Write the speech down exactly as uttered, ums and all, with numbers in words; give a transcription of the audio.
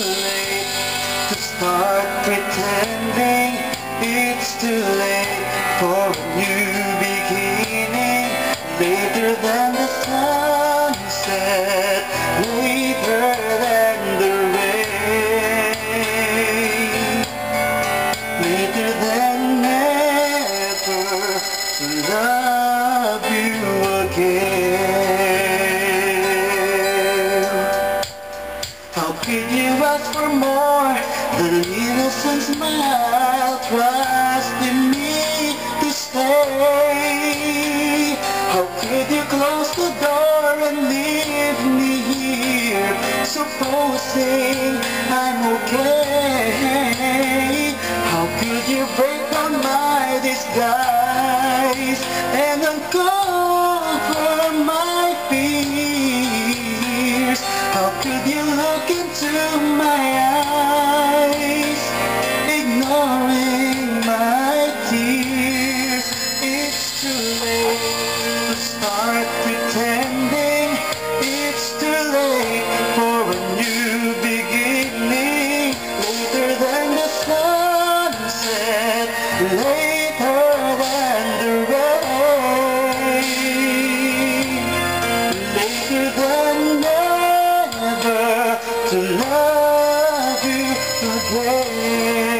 late to start pretending. It's too late for a new beginning. Later than the sunset, later than the rain, later than never to love you again. How could you ask for more than an innocent smile? Trust in me to stay. How could you close the door and leave me here, supposing I'm okay? How could you break down my disguise and uncover my fears? How could you look into my eyes, ignoring my tears? It's too late to start pretending. It's too late for a new beginning. Later than the sunset, later than the rain, later than never to love you again.